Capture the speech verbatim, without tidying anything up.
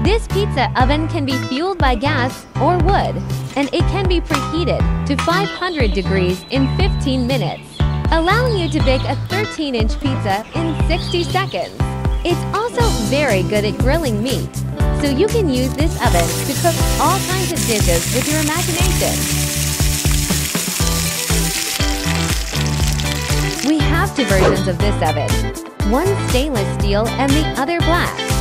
This pizza oven can be fueled by gas or wood, and it can be preheated to five hundred degrees in fifteen minutes, allowing you to bake a thirteen inch pizza in sixty seconds. It's also very good at grilling meat, so you can use this oven to cook all kinds of dishes with your imagination. We have two versions of this oven, one stainless steel and the other black.